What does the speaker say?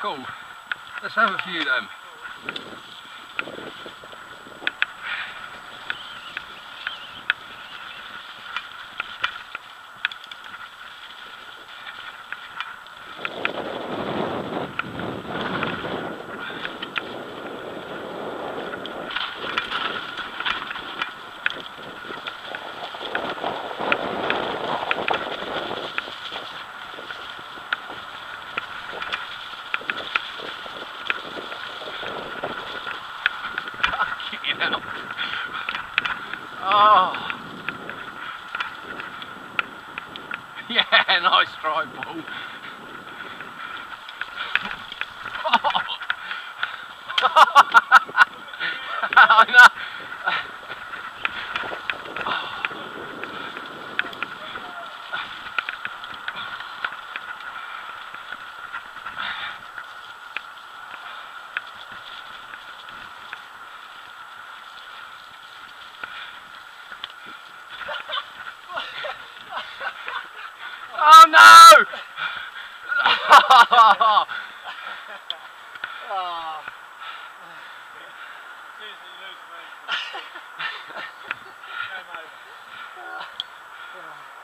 cool. Let's have a few then. Oh, yeah, nice try, Paul. I know. Oh no! Oh. Seriously, lose me. Game over.